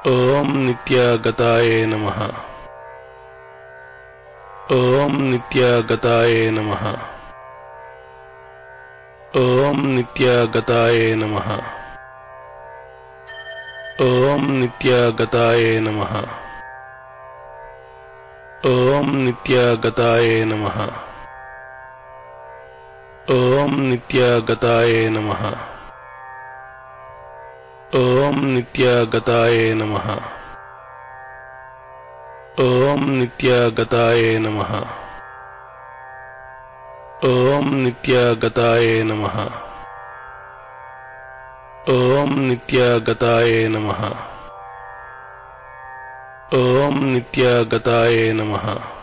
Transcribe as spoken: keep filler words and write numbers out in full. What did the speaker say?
ಓಂ ನಿತ್ಯಗತಾಯೇ ನಮಃ. ಓಂ ನಿತ್ಯಗತಾಯೇ ನಮಃ. ಓಂ ನಿತ್ಯಗತಾಯೇ ನಮಃ. ಓಂ ನಿತ್ಯಗತಾಯೇ ನಮಃ. ಓಂ ನಿತ್ಯಗತಾಯೇ ನಮಃ. ಓಂ ನಿತ್ಯಗತಾಯೇ ನಮಃ. ಓಂ ನಿತ್ಯಗತಾಯೇ ನಮಃ. ಓಂ ನಿತ್ಯಗತಾಯೇ ನಮಃ. ಓಂ ನಿತ್ಯಗತಾಯೇ ನಮಃ. ಓಂ ನಿತ್ಯಗತಾಯೇ ನಮಃ. ಓಂ ನಿತ್ಯಗತಾಯೇ ನಮಃ.